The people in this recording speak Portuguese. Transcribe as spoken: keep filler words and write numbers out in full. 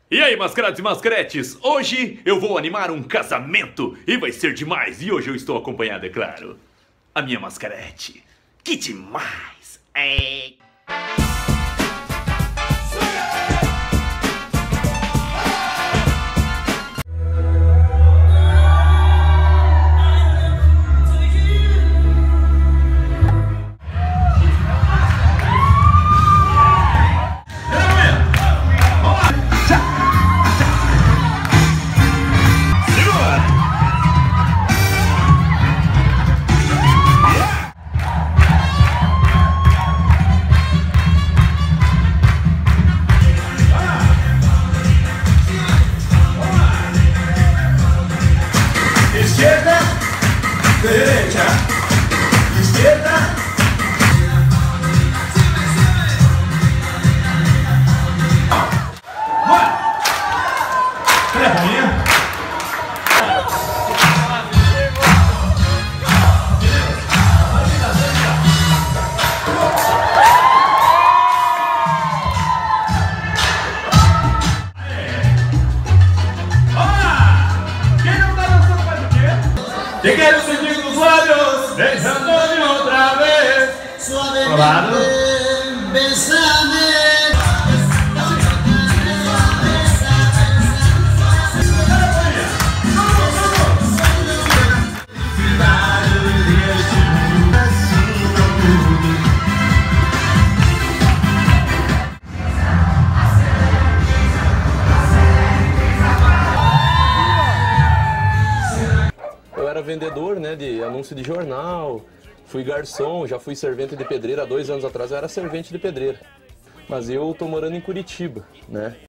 E aí, mascarados e mascaretes, hoje eu vou animar um casamento e vai ser demais. E hoje eu estou acompanhado, é claro, a minha mascarete. Que demais! É... Izquierda, derecha, izquierda. Vai! Cadê a rainha? Te quero sentir tus labios, besándome otra vez. Suavemente, bésame. Eu era vendedor, né, de anúncio de jornal, fui garçom, já fui servente de pedreira. Há dois anos atrás eu era servente de pedreira. Mas eu tô morando em Curitiba, né?